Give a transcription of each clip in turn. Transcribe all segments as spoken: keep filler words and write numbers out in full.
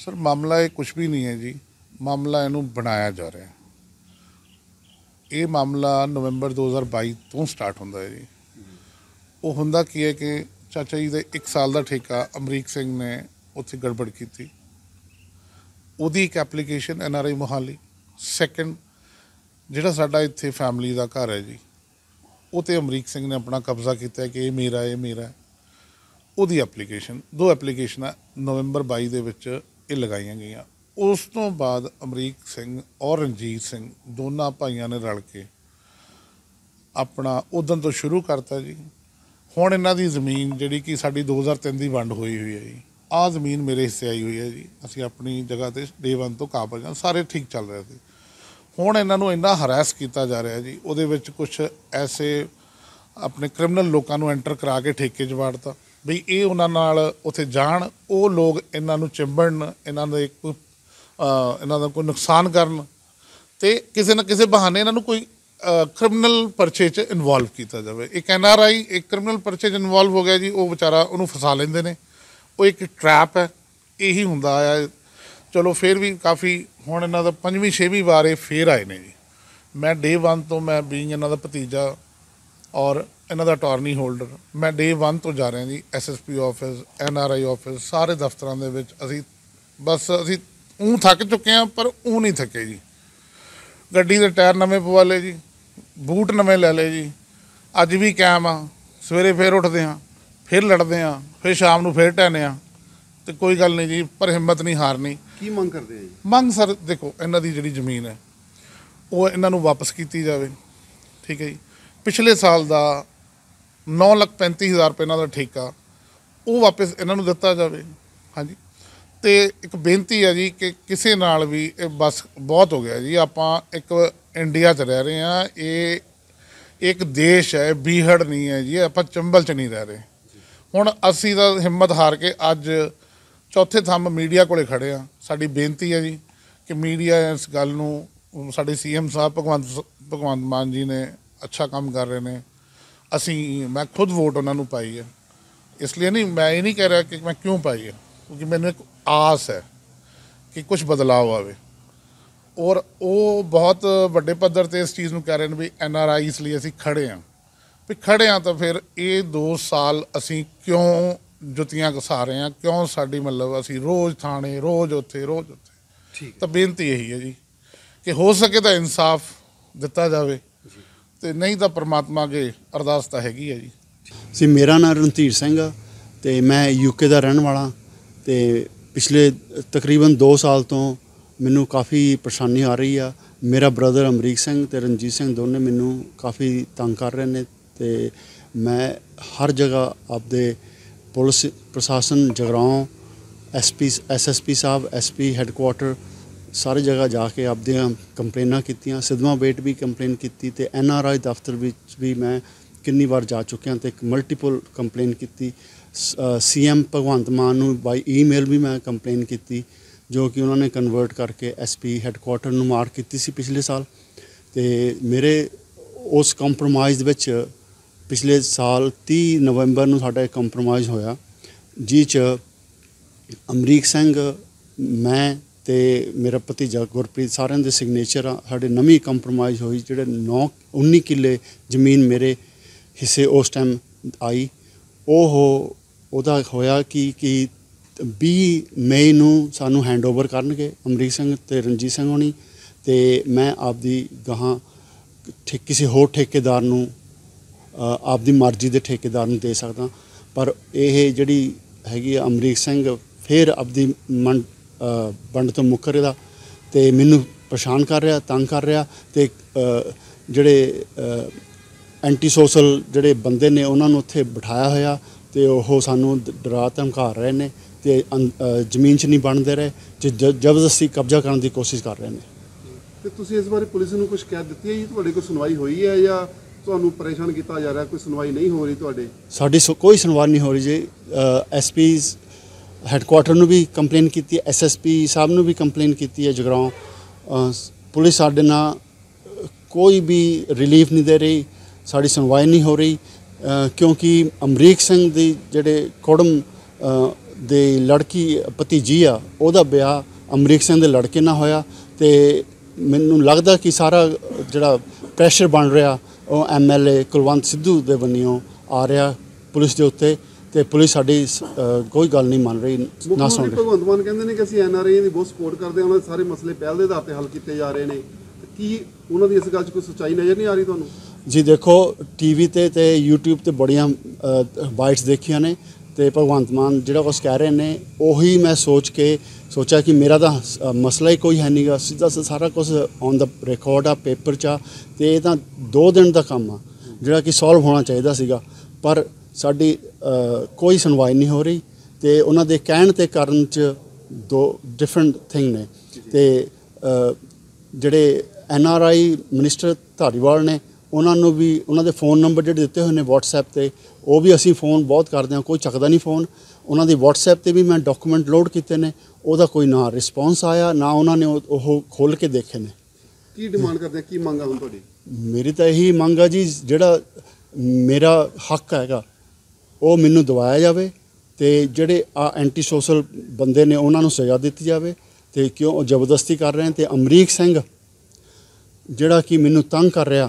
Sir मामला ये कुछ भी नहीं है जी, मामला इनू बनाया जा रहा है। ये मामला नवंबर दो हज़ार बाई तो स्टार्ट होंदा है जी। वो हुंदा की है कि चाचा जी दे एक साल का ठेका अमरीक सिंह ने उत्थे गड़बड़ की थी। उहदी एक application N R I Mohali, second जिहड़ा साडा इत्थे फैमिली का घर है जी, वो तो अमरीक सिंह ने अपना कब्जा किया कि ये मेरा ये मेरा है। उहदी एप्लीकेशन दो एप्लीकेशन नवंबर बाई दे विच ये लगाई गई। उस तो बाद अमरीक सिंह और रणजीत सिंह दोनों भाइयों ने रल के अपना उदन तो शुरू करता जी। हुण इन्हां दी जमीन जिहड़ी कि साडी दो हज़ार तीन की वंड हुई हुई है जी, आ जमीन मेरे हिस्से आई हुई है जी। असीं अपनी जगह ते डे वन तो काबज हाँ, सारे ठीक चल रहे थे। हुण इन्हां नूं इन्ना हरैस किया जा रहा जी, उहदे विच कुछ ऐसे अपने क्रिमिनल लोगों को एंटर करा के ठेके च वाड़ता भी ये उन्हां नाल उत्थे जाण, वो लोग इन्हां नूं चिंबड़न, इन्हां दे कोई इन्हां दा कोई नुकसान करन ते किसी न किसी बहाने इन्हां नूं कोई क्रिमिनल परचे च इनवॉल्व किया जाए। एक एन आर आई एक क्रिमिनल परचे च इनवॉल्व हो गया जी, वो बेचारा उन्होंने फसा लेंदे ने। वो एक ट्रैप है, यही हुंदा आया। चलो फिर भी काफ़ी हुण इन्हां दा पंजवीं छेवीं वार ये फिर आए ने जी। मैं डे वन तो मैं बीइंग इन्हां दा भतीजा और इन्हां दा अटॉर्नी होल्डर, मैं डे वन तो जा रहा जी। S S P office, N R I office, सारे दफ्तरां दे विच असीं बस असीं ऊँ थक चुके हैं, पर ऊँ नहीं थके जी। गड्डी दे टायर नवे पवा ले जी, बूट नवे लै ले जी। अज भी कायम आ, सवेरे फिर उठते हाँ, फिर लड़ते हाँ, फिर शाम नूं फिर टहने हाँ, तो कोई गल नहीं जी, पर हिम्मत नहीं हारनी। की मंग करते हैं? मंग सर देखो, इन्हां दी जिहड़ी जमीन है वो इन्हां नूं वापस की जाए, ठीक है जी। पिछले साल का नौ लख पैंती हज़ार रुपये इन्हां दा ठेका वो वापस इन्हां नूं दिता जाए। हाँ जी, तो एक बेनती है जी कि किसी नाल भी बस बहुत हो गया जी। आपां एक इंडिया च रह रहे हैं, ये एक देश है, बीहड़ नहीं है जी। आपां चंबल च नहीं रह रहे। हुण असीं तां हिम्मत हार के अज चौथे थंब मीडिया कोले खड़े हाँ। साडी बेनती है जी कि मीडिया इस गल नूं, साडे सी एम साहब भगवंत भगवंत मान जी ने अच्छा काम कर रहे हैं। असीं मैं खुद वोट उन्होंने नूं पाई है, इसलिए नहीं, मैं ये नहीं कह रहा कि मैं क्यों पाई है, क्योंकि मैंने एक आस है कि कुछ बदलाव आवे। और वो बहुत बड़े पद्धर ते इस चीज़ नूं कह रहे हैं भी एन आर आई इसलिए असीं खड़े हाँ। भी खड़े हाँ तो फिर ये दो साल असीं क्यों जुत्तियां घसा रहे हैं, क्यों साडी मतलब असीं रोज़ थाने, रोज़ उत्थे रोज़ उत्थे। तो बेनती यही है जी कि हो सके तो इंसाफ दिता जाए, तो नहीं तो परमात्मा अगे अरदास तो हैगी है जी। जी, मेरा नाम रणधीर सिंह आ ते मैं यूके का रहने वाला। तो पिछले तकरीबन दो साल तो मैनू काफ़ी परेशानी आ रही आ। मेरा ब्रदर अमरीक सिंह ते रणजीत सिंह दोनों मैनू काफ़ी तंग कर रहे हैं। तो मैं हर जगह आपदे पुलिस प्रशासन Jagraon, S P S S P साहब, एस पी हैडकुआटर सारी जगह जाके आपदियां कंप्लेनां कीतियां। सिद्धवां बेट भी कंप्लेन की, तो एन आर आई दफ्तर भी मैं कितनी बार जा चुकिया, तो एक मल्टीपल कंप्लेन की। सी एम भगवंत मान नूं बाई ई मेल भी मैं कंप्लेन की, जो कि उन्होंने कन्वर्ट करके एस पी हैडकुआटर नूं मार की सी पिछले साल। तो मेरे उस कंप्रोमाइज़ विच पिछले साल तीह नवंबर नूं साडा कंप्रोमाइज़ होया, जी च अमरीक सिंह, मैं ते मेरा भतीजा गुरप्रीत सारिਆਂ ਦੇ सिग्नेचर आ। साडे नवीं कंप्रोमाइज़ हुई, जिहड़े नौ उन्नी किले जमीन मेरे हिस्से उस टाइम आई। ਉਹ ਉਹਦਾ ਹੋਇਆ कि कि बीस मई ਨੂੰ ਸਾਨੂੰ हैंडओवर ਕਰਨਗੇ ਅਮਰੀਕ ਸਿੰਘ ਤੇ ਰਣਜੀਤ ਸਿੰਘ ਹੋਣੀ, ਤੇ ਮੈਂ ਆਪਦੀ ਗਾਹਾਂ ਕਿਸੇ ਹੋਰ ਠੇਕੇਦਾਰ ਨੂੰ ਆਪਦੀ ਮਰਜ਼ੀ ਦੇ ਠੇਕੇਦਾਰ ਨੂੰ ਦੇ ਸਕਦਾ। ਪਰ ਇਹ ਜਿਹੜੀ ਹੈਗੀ ਅਮਰੀਕ ਸਿੰਘ ਫਿਰ ਆਪਦੀ ਮੰਡ ਵੰਡ ਤੋਂ ਮੁੱਕਰ ਰਿਹਾ ਤੇ ਮੈਨੂੰ ਪਰੇਸ਼ਾਨ ਕਰ ਰਿਹਾ, ਤੰਗ ਕਰ ਰਿਹਾ। ਤੇ ਜਿਹੜੇ ਐਂਟੀ ਸੋਸ਼ਲ ਜਿਹੜੇ ਬੰਦੇ ਨੇ ਉਹਨਾਂ ਨੂੰ ਉੱਥੇ ਬਿਠਾਇਆ ਹੋਇਆ, ਤੇ ਉਹ ਸਾਨੂੰ ਡਰਾ ਧਮਕਾ ਰਹੇ ਨੇ, ਤੇ ਜ਼ਮੀਨ 'ਚ ਨਹੀਂ ਬਣਦੇ ਰਹੇ, ਤੇ ਜ਼ਬਰਦਸਤੀ ਕਬਜ਼ਾ ਕਰਨ ਦੀ ਕੋਸ਼ਿਸ਼ ਕਰ ਰਹੇ ਨੇ। ਤੇ ਤੁਸੀਂ ਇਸ ਬਾਰੇ ਪੁਲਿਸ ਨੂੰ ਕੁਝ ਸ਼ਿਕਾਇਤ ਦਿੱਤੀ ਹੈ ਜੀ? ਤੁਹਾਡੀ ਕੋਈ ਸੁਣਵਾਈ ਹੋਈ ਹੈ ਜਾਂ ਤੁਹਾਨੂੰ ਪਰੇਸ਼ਾਨ ਕੀਤਾ ਜਾ ਰਿਹਾ, ਕੋਈ ਸੁਣਵਾਈ ਨਹੀਂ ਹੋ ਰਹੀ ਤੁਹਾਡੇ? ਸਾਡੀ ਕੋਈ ਸੁਣਵਾਈ ਨਹੀਂ ਹੋ ਰਹੀ ਜੀ। ਐਸ ਪੀ ਹੈਡਕੁਆਟਰ ਨੂੰ ਵੀ ਕੰਪਲੇਨ ਕੀਤੀ, ਐਸ ਐਸ ਪੀ ਸਾਹਿਬ ਨੂੰ ਵੀ ਕੰਪਲੇਨ ਕੀਤੀ ਹੈ ਜਗਰਾਉਂ। ਪੁਲਿਸ ਸਾਡੇ ਨਾਲ ਕੋਈ ਵੀ ਰਿਲੀਫ ਨਹੀਂ ਦੇ ਰਹੀ, ਸਾਡੀ ਸੁਣਵਾਈ ਨਹੀਂ ਹੋ ਰਹੀ, क्योंकि अमरीक सिंह दी जेडे कुड़म ਦੀ ਲੜਕੀ ਭਤੀਜੀ ਆ ਉਹਦਾ ਵਿਆਹ ਅਮਰੀਕ ਸਿੰਘ ਦੇ ਲੜਕੇ ਨਾਲ ਹੋਇਆ ਤੇ ਮੈਨੂੰ ਲੱਗਦਾ ਕਿ ਸਾਰਾ ਜਿਹੜਾ ਪ੍ਰੈਸ਼ਰ ਬਣ ਰਿਹਾ ਉਹ M L A Kulwant Sidhu ਦੇ ਬੰਨਿਓ ਆ ਰਿਹਾ ਪੁਲਿਸ ਦੇ ਉੱਤੇ ਤੇ ਪੁਲਿਸ ਸਾਡੀ ਕੋਈ ਗੱਲ ਨਹੀਂ ਮੰਨ ਰਹੀ ਨਾ ਸੁਣ ਰਹੀ। ਭਗਵੰਤ ਮਾਨ ਕਹਿੰਦੇ ਨੇ ਕਿ ਅਸੀਂ ਐਨ ਆਰ ਆਈ ਦੀ ਬਹੁਤ ਸਪੋਰਟ ਕਰਦੇ ਹਾਂ, ਉਹਨਾਂ ਦੇ ਸਾਰੇ ਮਸਲੇ ਪਹਿਲ ਦੇ ਆਧਾਰ ਤੇ ਹੱਲ ਕੀਤੇ ਜਾ ਰਹੇ ਨੇ, ਕੀ ਉਹਨਾਂ ਦੀ ਇਸ ਗੱਲ 'ਚ ਕੋਈ ਸੱਚਾਈ ਨਜ਼ਰ ਨਹੀਂ ਆ ਰਹੀ ਤੁਹਾਨੂੰ? ਜੀ ਦੇਖੋ ਟੀਵੀ ਤੇ ਤੇ ਯੂਟਿਊਬ ਤੇ ਬੜੀਆਂ ਬਾਈਟਸ ਦੇਖੀਆਂ ਨੇ ਤੇ ਭਗਵੰਤ ਮਾਨ ਜਿਹੜਾ ਕੁਛ ਕਹਿ ਰਹੇ ਨੇ ਉਹੀ ਮੈਂ ਸੋਚ ਕੇ ਸੋਚਿਆ ਕਿ ਮੇਰਾ ਤਾਂ ਮਸਲਾ ਹੀ ਕੋਈ ਹੈ ਨਹੀਂਗਾ, ਸਿੱਧਾ ਸਾਰਾ ਕੁਝ ਔਨ ਦਾ ਰਿਕਾਰਡ ਆ, ਪੇਪਰ 'ਚ ਆ ਤੇ ਇਹ ਤਾਂ ਦੋ ਦਿਨ ਦਾ ਕੰਮ ਆ ਜਿਹੜਾ ਕਿ ਸੋਲਵ ਹੋਣਾ ਚਾਹੀਦਾ ਸੀਗਾ, ਪਰ ਸਾਡੀ ਕੋਈ ਸੁਣਵਾਈ ਨਹੀਂ ਹੋ ਰਹੀ ਤੇ ਉਹਨਾਂ ਦੇ ਕਹਿਣ ਤੇ ਕਰਨ 'ਚ ਦੋ ਡਿਫਰੈਂਟ ਥਿੰਗ ਨੇ। ਤੇ ਜਿਹੜੇ N R I minister Dhariwal ਨੇ ਉਹਨਾਂ ਨੂੰ ਵੀ ਉਹਨਾਂ ਦੇ ਫ਼ੋਨ ਨੰਬਰ ਜਿਹੜੇ ਦਿੱਤੇ ਹੋਏ ਨੇ WhatsApp ਤੇ ਉਹ ਵੀ ਅਸੀਂ ਫ਼ੋਨ ਬਹੁਤ ਕਰਦੇ ਹਾਂ, ਕੋਈ ਚੱਕਦਾ ਨਹੀਂ ਫ਼ੋਨ। ਉਹਨਾਂ ਦੀ WhatsApp ਤੇ ਵੀ ਮੈਂ ਡਾਕੂਮੈਂਟ ਲੋਡ ਕੀਤੇ ਨੇ, ਉਹਦਾ ਕੋਈ ਨਾ ਰਿਸਪੌਂਸ ਆਇਆ ਨਾ ਉਹਨਾਂ ਨੇ ਉਹ ਖੋਲ੍ਹ ਕੇ ਦੇਖੇ ਨੇ। ਕੀ ਡਿਮਾਂਡ ਕਰਦੇ, ਕੀ ਮੰਗ ਆ ਹੁਣ ਤੁਹਾਡੀ? ਮੇਰੀ ਤਾਂ ਇਹੀ ਮੰਗ ਆ ਜੀ, ਜਿਹੜਾ ਮੇਰਾ ਹੱਕ ਹੈਗਾ ਉਹ ਮੈਨੂੰ ਦਿਵਾਇਆ ਜਾਵੇ ਤੇ ਜਿਹੜੇ ਆ ਐਂਟੀ ਸੋਸ਼ਲ ਬੰਦੇ ਨੇ ਉਹਨਾਂ ਨੂੰ ਸਜ਼ਾ ਦਿੱਤੀ ਜਾਵੇ ਤੇ ਕਿਉਂ ਉਹ ਜ਼ਬਰਦਸਤੀ ਕਰ ਰਹੇ ਨੇ। ਤੇ ਅਮਰੀਕ ਸਿੰਘ ਜਿਹੜਾ ਕਿ ਮੈਨੂੰ ਤੰਗ ਕਰ ਰਿਹਾ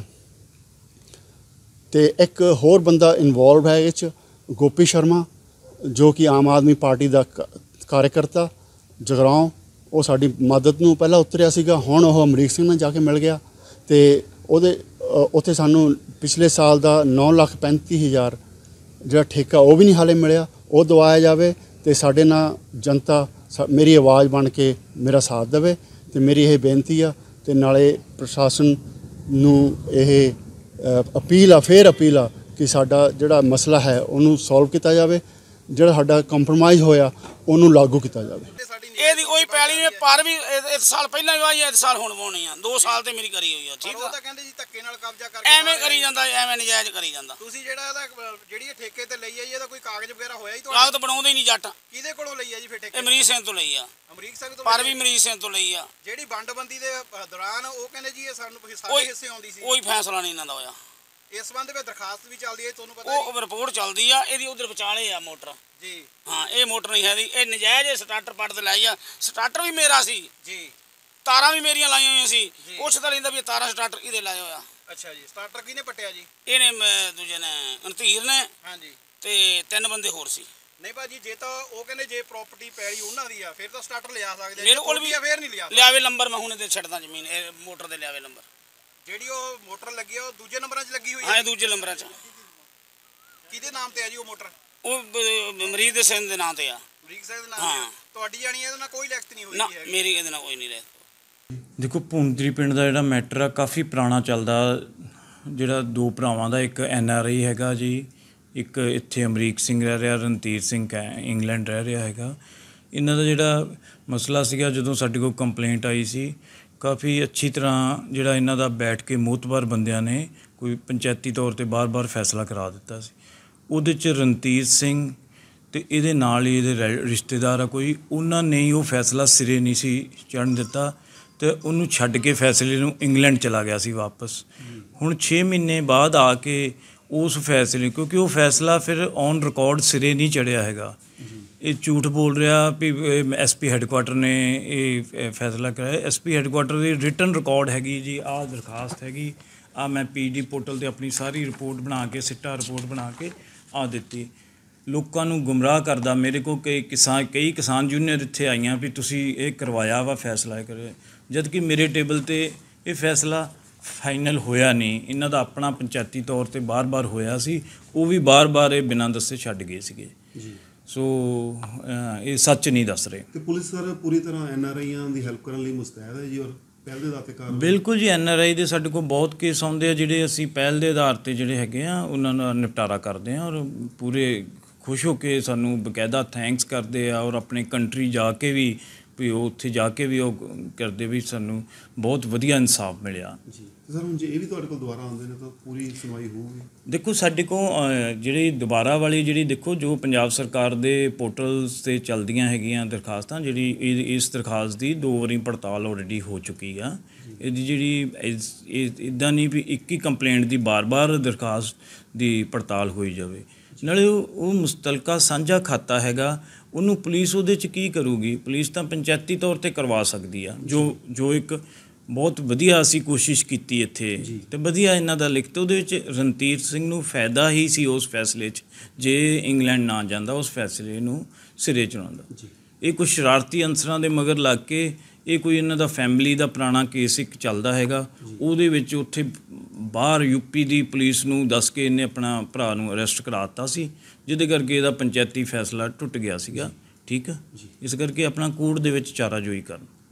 ਤੇ ਇੱਕ ਹੋਰ ਬੰਦਾ ਇਨਵੋਲਵ ਹੈ ਇਹ 'ਚ, ਗੋਪੀ ਸ਼ਰਮਾ ਜੋ ਕਿ ਆਮ ਆਦਮੀ ਪਾਰਟੀ ਦਾ ਕਾਰਜਕਰਤਾ ਜਗਰਾਓਂ, ਉਹ ਸਾਡੀ ਮਦਦ ਨੂੰ ਪਹਿਲਾਂ ਉਤਰਿਆ ਸੀਗਾ, ਹੁਣ ਉਹ ਅਮਰੀਕ ਸਿੰਘ ਨਾਲ ਜਾ ਕੇ ਮਿਲ ਗਿਆ ਤੇ ਉਹਦੇ ਉੱਥੇ ਸਾਨੂੰ ਪਿਛਲੇ ਸਾਲ ਦਾ ਨੌ ਲੱਖ ਪੈਂਤੀ ਹਜ਼ਾਰ ਜਿਹੜਾ ਠੇਕਾ ਉਹ ਵੀ ਨਹੀਂ ਹਾਲੇ ਮਿਲਿਆ, ਉਹ ਦਵਾਇਆ ਜਾਵੇ ਤੇ ਸਾਡੇ ਨਾਲ ਜਨਤਾ ਮੇਰੀ ਆਵਾਜ਼ ਬਣ ਕੇ ਮੇਰਾ ਸਾਥ ਦੇਵੇ ਤੇ ਮੇਰੀ ਇਹ ਬੇਨਤੀ ਆ। ਤੇ ਨਾਲੇ ਪ੍ਰਸ਼ਾਸਨ ਨੂੰ ਇਹ ਅਪੀਲ ਆ, ਫੇਰ ਅਪੀਲ ਆ ਕਿ ਸਾਡਾ ਜਿਹੜਾ ਮਸਲਾ ਹੈ ਉਹਨੂੰ ਸੋਲਵ ਕੀਤਾ ਜਾਵੇ, ਜਿਹੜਾ ਸਾਡਾ ਕੰਪਰੋਮਾਈਜ਼ ਹੋਇਆ ਉਹਨੂੰ ਲਾਗੂ ਕੀਤਾ ਜਾਵੇ। ਇਹਦੀ ਕੋਈ ਪੈਲੀ ਨੇ ਪਰ ਵੀ ਇਸ ਸਾਲ ਪਹਿਲਾਂ ਵੀ ਵਾਹੀ ਇਸ ਸਾਲ ਹੁਣ ਵਾਉਣੀ ਆ, ਦੋ ਸਾਲ ਤੇ ਮੇਰੀ ਕਰੀ ਹੋਈ ਆ। ਠੀਕ ਆ, ਉਹ ਤਾਂ ਕਹਿੰਦੇ ਜੀ ਧੱਕੇ ਨਾਲ ਕਬਜ਼ਾ ਕਰਕੇ ਐਵੇਂ ਕਰੀ ਜਾਂਦਾ, ਐਵੇਂ ਨਜਾਇਜ਼ ਕਰੀ ਜਾਂਦਾ। ਤੁਸੀਂ ਜਿਹੜਾ ਇਹਦਾ ਜਿਹੜੀ ਇਹ ਠੇਕੇ ਤੇ ਲਈ ਆ ਜੀ, ਇਹਦਾ ਕੋਈ ਕਾਗਜ਼ ਵਗੈਰਾ ਹੋਇਆ ਜੀ ਕਾਗਜ਼ ਤੁਹਾਡਾ? ਬਣਾਉਂਦੇ ਹੀ ਨਹੀਂ ਜੱਟ। ਕਿਹਦੇ ਕੋਲੋਂ ਲਈ ਆ ਜੀ ਫਿਰ ਠੇਕੇ? ਇਹ ਮਰੀਜ਼ ਸਿੰਘ ਤੋਂ ਲਈ ਆ, ਅਮਰੀਕ ਸਿੰਘ ਤੋਂ ਪਰ ਲਈ ਵੀ ਆ? ਮਰੀਜ਼ ਸਿੰਘ ਤੋਂ ਲਈ ਆ। ਜਿਹੜੀ ਵੰਡਬੰਦੀ ਦੇ ਦੌਰਾਨ ਉਹ ਕਹਿੰਦੇ ਜੀ ਇਹ ਸਾਨੂੰ ਕੋਈ ਸਾਡੇ ਹਿੱਸੇ ਆਉਂਦੀ ਸੀ, ਕੋਈ ਫੈਸਲਾ ਨਹੀਂ ਇਹਨਾਂ ਦਾ ਹੋਇਆ। ਇਸ ਸੰਬੰਧ ਵਿੱਚ ਦਰਖਾਸਤ ਵੀ ਚੱਲਦੀ ਹੈ, ਤੁਹਾਨੂੰ ਪਤਾ ਉਹ ਰਿਪੋਰਟ ਚੱਲਦੀ ਆ, ਇਹਦੀ ਉਧਰ ਵਿਚਾਲੇ ਆ ਮੋਟਰ ਜੀ? ਹਾਂ, ਇਹ ਮੋਟਰ ਨਹੀਂ ਹੈ ਦੀ, ਇਹ ਨਜਾਇਜ਼ ਸਟਾਰਟਰ ਪੱਟ ਤੇ ਲਾਈ ਆ। ਸਟਾਰਟਰ ਵੀ ਮੇਰਾ ਸੀ ਜੀ, ਤਾਰਾਂ ਵੀ ਮੇਰੀਆਂ ਲਾਈਆਂ ਹੋਈਆਂ ਸੀ, ਜੀ। ਪੁੱਛ ਤਾਂ ਲੈਂਦਾ ਵੀ ਤਾਰਾਂ ਸਟਾਰਟਰ ਇਹਦੇ ਲਾਇਆ ਹੋਇਆ। ਅੱਛਾ ਜੀ, ਸਟਾਰਟਰ ਕਿਹਨੇ ਪੱਟਿਆ ਜੀ? ਇਹਨੇ ਮ- ਦੂਜੇ ਨੇ ਅਨਤੀਰ ਨੇ ਹਾਂਜੀ, ਤੇ ਤਿੰਨ ਬੰਦੇ ਹੋਰ ਸੀ। ਨਹੀਂ ਭਾਜੀ, ਜੇ ਤਾਂ ਉਹ ਕਹਿੰਦੇ ਜੇ ਪ੍ਰਾਪਰਟੀ ਪੈਲੀ ਉਹਨਾਂ ਦੀ ਆ ਫਿਰ ਤਾਂ ਸਟਾਰਟਰ ਲਿਆ ਸਕਦੇ ਆ, ਮੇਰੇ ਕੋਲ ਵੀ ਆ ਫੇਰ ਨਹੀਂ ਲਿਆ ਸਕਦੇ। ਲਿਆਵੇ ਨੰਬਰ, ਮੈਂ ਹੁਣੇ ਤੇ ਛੱਡਦਾ ਜ਼ਮੀਨ, ਇਹ ਮੋਟਰ ਦੇ ਲਿਆਵੇ ਨੰਬਰ। ਜਿਹੜੀ ਉਹ ਮੋਟਰ ਲੱਗੀ ਆ ਉਹ ਦੂਜੇ ਨੰਬਰਾਂ 'ਚ ਲੱਗੀ ਹੋਈ ਹਾਂ, ਹੈ? ਇਹ ਦੂਜੇ ਨੰਬਰਾਂ 'ਚ। ਕਿਹਦੇ ਨਾਮ ਤੇ ਆ ਜੀ ਉਹ ਮੋਟਰ? ਉਹ ਬ- ਮਰੀਜ਼ ਦੇ ਸਿੰਘ ਦੇ ਨਾਂ ਤੇ ਆ। ਅਮਰੀਕ ਸਿੰਘ ਦੇ ਨਾਮ ਹਾਂ। ਤੇ ਆ? ਤੁਹਾਡੀ ਜਾਣੀ ਇਹਦੇ ਨਾਲ ਕੋਈ ਲਿਖਤ ਨਹੀਂ ਹੋਈ ਨਾ, ਹੈਗੀ? ਮੇਰੀ ਇਹਦੇ ਨਾਲ ਕੋਈ ਨਹੀਂ ਰਹਿ। ਦੇਖੋ ਭੂੰਦਰੀ ਪਿੰਡ ਦਾ ਜਿਹੜਾ ਮੈਟਰ ਆ ਕਾਫੀ ਪੁਰਾਣਾ ਚੱਲਦਾ, ਜਿਹੜਾ ਦੋ ਭਰਾਵਾਂ ਦਾ, ਇੱਕ ਐਨ ਆਰ ਆਈ ਹੈਗਾ ਜੀ, ਇੱਕ ਇੱਥੇ ਅਮਰੀਕ ਸਿੰਘ ਰਹਿ ਰਿਹਾ, ਰਣਧੀਰ ਸਿੰਘ ਹੈ ਇੰਗਲੈਂਡ ਰਹਿ ਰਿਹਾ ਹੈਗਾ। ਇਹਨਾਂ ਦਾ ਜਿਹੜਾ ਮਸਲਾ ਸੀਗਾ, ਜਦੋਂ ਸਾਡੇ ਕੋਲ ਕੰਪਲੇਂਟ ਆਈ ਸੀ, ਕਾਫੀ ਅੱਛੀ ਤਰ੍ਹਾਂ ਜਿਹੜਾ ਇਹਨਾਂ ਦਾ ਬੈਠ ਕੇ ਮੋਤਬਰ ਬੰਦਿਆਂ ਨੇ ਕੋਈ ਪੰਚਾਇਤੀ ਤੌਰ ਤੇ ਬਾਰ-ਬਾਰ ਫੈਸਲਾ ਕਰਾ ਦਿੱਤਾ ਸੀ। ਉਹਦੇ 'ਚ ਰਣਧੀਰ ਸਿੰਘ ਤੇ ਇਹਦੇ ਨਾਲ ਹੀ ਇਹਦੇ ਰਿ- ਰਿਸ਼ਤੇਦਾਰ ਆ ਕੋਈ, ਉਹਨਾਂ ਨੇ ਹੀ ਉਹ ਫੈਸਲਾ ਸਿਰੇ ਨਹੀਂ ਸੀ ਚੜ੍ਹਨ ਦਿੱਤਾ ਤੇ ਉਹਨੂੰ ਛੱਡ ਕੇ ਫੈਸਲੇ ਨੂੰ ਇੰਗਲੈਂਡ ਚਲਾ ਗਿਆ ਸੀ ਵਾਪਸ। ਹੁਣ ਛੇ ਮਹੀਨੇ ਬਾਅਦ ਆ ਕੇ ਉਸ ਫੈਸਲੇ, ਕਿਉਂਕਿ ਉਹ ਫੈਸਲਾ ਫਿਰ ਔਨ ਰਿਕਾਰਡ ਸਿਰੇ ਨਹੀਂ ਚੜ੍ਹਿਆ ਹੈਗਾ, ਇਹ ਝੂਠ ਬੋਲ ਰਿਹਾ ਵੀ ਐਸ ਪੀ ਹੈੱਡਕੁਆਟਰ ਨੇ ਇਹ ਫੈਸਲਾ ਕਰਾਇਆ। ਐਸ ਪੀ ਹੈੱਡਕੁਆਟਰ ਦੀ ਰਿਟਨ ਰਿਕਾਰਡ ਹੈਗੀ ਜੀ, ਆਹ ਦਰਖਾਸਤ ਹੈਗੀ, ਆਹ ਮੈਂ ਪੀ ਡੀ ਪੋਰਟਲ 'ਤੇ ਆਪਣੀ ਸਾਰੀ ਰਿਪੋਰਟ ਬਣਾ ਕੇ, ਸਿੱਟਾ ਰਿਪੋਰਟ ਬਣਾ ਕੇ ਆ ਦਿੱਤੀ। ਲੋਕਾਂ ਨੂੰ ਗੁੰਮਰਾਹ ਕਰਦਾ। ਮੇਰੇ ਕੋਲ ਕਈ ਕਿਸਾਨ ਕਈ ਕਿਸਾਨ ਯੂਨੀਅਨ ਇੱਥੇ ਆਈਆਂ ਵੀ ਤੁਸੀਂ ਇਹ ਕਰਵਾਇਆ ਵਾ ਫੈਸਲਾ ਕਰਿਆ, ਜਦ ਕਿ ਮੇਰੇ ਟੇਬਲ 'ਤੇ ਇਹ ਫੈਸਲਾ ਫਾਈਨਲ ਹੋਇਆ ਨਹੀਂ। ਇਹਨਾਂ ਦਾ ਆਪਣਾ ਪੰਚਾਇਤੀ ਤੌਰ 'ਤੇ ਬਾਰ-ਬਾਰ ਹੋਇਆ ਸੀ, ਉਹ ਵੀ ਬਾਰ-ਬਾਰ ਇਹ ਬਿਨਾਂ ਦੱਸੇ ਛੱਡ ਗਏ ਸੀਗੇ ਜੀ। ਸੋ ਇਹ ਸੱਚ ਨਹੀਂ ਦੱਸ ਰਹੇ। ਤੇ ਪੁਲਿਸ ਸਰ ਪੂਰੀ ਤਰ੍ਹਾਂ ਐਨ ਆਰ ਆਈਆਂ ਦੀ ਹੈਲਪ ਕਰਨ ਲਈ ਮੁਸਤੈਦ ਹੈ ਜੀ, ਔਰ ਪਹਿਲ ਦੇ ਆਧਾਰ ਤੇ ਕਾਰਵਾਈ? ਬਿਲਕੁਲ ਜੀ, ਐਨ ਆਰ ਆਈ ਦੇ ਸਾਡੇ ਕੋਲ ਬਹੁਤ ਕੇਸ ਆਉਂਦੇ ਆ, ਜਿਹੜੇ ਅਸੀਂ ਪਹਿਲ ਦੇ ਆਧਾਰ 'ਤੇ ਜਿਹੜੇ ਹੈਗੇ ਆ ਉਹਨਾਂ ਦਾ ਨਿਪਟਾਰਾ ਕਰਦੇ ਆ, ਔਰ ਪੂਰੇ ਖੁਸ਼ ਹੋ ਕੇ ਸਾਨੂੰ ਬਕਾਇਦਾ ਥੈਂਕਸ ਕਰਦੇ ਆ, ਔਰ ਆਪਣੇ ਕੰਟਰੀ ਜਾ ਕੇ ਵੀ ਵੀ ਉਹ ਉੱਥੇ ਜਾ ਕੇ ਵੀ ਉਹ ਕਰਦੇ ਵੀ ਸਾਨੂੰ ਬਹੁਤ ਵਧੀਆ ਇਨਸਾਫ ਮਿਲਿਆ ਜੀ। ਸਰ ਹੁਣ ਜੇ ਇਹ ਵੀ ਤੁਹਾਡੇ ਕੋਲ ਦੁਬਾਰਾ ਆਉਂਦੇ ਨੇ ਤਾਂ ਪੂਰੀ ਸੁਣਵਾਈ ਹੋਊਗੀ? ਦੇਖੋ ਸਾਡੇ ਕੋਲ ਜਿਹੜੀ ਦੁਬਾਰਾ ਵਾਲੀ ਜਿਹੜੀ ਦੇਖੋ ਜੋ ਪੰਜਾਬ ਸਰਕਾਰ ਦੇ ਪੋਰਟਲਸ 'ਤੇ ਚੱਲਦੀਆਂ ਹੈਗੀਆਂ ਦਰਖਾਸਤਾਂ, ਜਿਹੜੀ ਇਹ ਇਸ ਦਰਖਾਸਤ ਦੀ ਦੋ ਵਾਰੀ ਪੜਤਾਲ ਆਲਰੇਡੀ ਹੋ ਚੁੱਕੀ ਆ। ਇਹਦੀ ਜਿਹੜੀ ਇੱਦਾਂ ਨਹੀਂ ਵੀ ਇੱਕ ਹੀ ਕੰਪਲੇਂਟ ਦੀ ਬਾਰ-ਬਾਰ ਦਰਖਾਸਤ ਦੀ ਪੜਤਾਲ ਹੋਈ ਜਾਵੇ। ਨਾਲੇ ਉਹ ਉਹ ਮੁਸਤਲਕਾ ਸਾਂਝਾ ਖਾਤਾ ਹੈਗਾ, ਉਹਨੂੰ ਪੁਲਿਸ ਉਹਦੇ 'ਚ ਕੀ ਕਰੂਗੀ? ਪੁਲਿਸ ਤਾਂ ਪੰਚਾਇਤੀ ਤੌਰ 'ਤੇ ਕਰਵਾ ਸਕਦੀ ਆ, ਜੋ ਜੋ ਇੱਕ ਬਹੁਤ ਵਧੀਆ ਅਸੀਂ ਕੋਸ਼ਿਸ਼ ਕੀਤੀ ਇੱਥੇ, ਤੇ ਵਧੀਆ ਇਹਨਾਂ ਦਾ ਲਿਖਤ। ਉਹਦੇ ਵਿੱਚ ਰਣਧੀਰ ਸਿੰਘ ਨੂੰ ਫਾਇਦਾ ਹੀ ਸੀ ਉਸ ਫੈਸਲੇ 'ਚ, ਜੇ ਇੰਗਲੈਂਡ ਨਾ ਜਾਂਦਾ ਉਸ ਫੈਸਲੇ ਨੂੰ ਸਿਰੇ ਚੜਾਉਂਦਾ। ਇਹ ਕੁਝ ਸ਼ਰਾਰਤੀ ਅਨਸਰਾਂ ਦੇ ਮਗਰ ਲੱਗ ਕੇ, ਇਹ ਕੋਈ ਇਹਨਾਂ ਦਾ ਫੈਮਿਲੀ ਦਾ ਪੁਰਾਣਾ ਕੇਸ ਇੱਕ ਚੱਲਦਾ ਹੈਗਾ, ਉਹਦੇ ਵਿੱਚ ਉੱਥੇ ਬਾਹਰ ਯੂਪੀ ਦੀ ਪੁਲਿਸ ਨੂੰ ਦੱਸ ਕੇ ਇਹਨੇ ਆਪਣਾ ਭਰਾ ਨੂੰ ਅਰੈਸਟ ਕਰਾ ਦਿੱਤਾ ਸੀ, ਜਿਹਦੇ ਕਰਕੇ ਇਹਦਾ ਪੰਚਾਇਤੀ ਫੈਸਲਾ ਟੁੱਟ ਗਿਆ ਸੀਗਾ। ਠੀਕ ਆ, ਇਸ ਕਰਕੇ ਆਪਣਾ ਕੋਰਟ ਦੇ ਵਿੱਚ ਚਾਰਾਜੋਈ ਕਰਨ।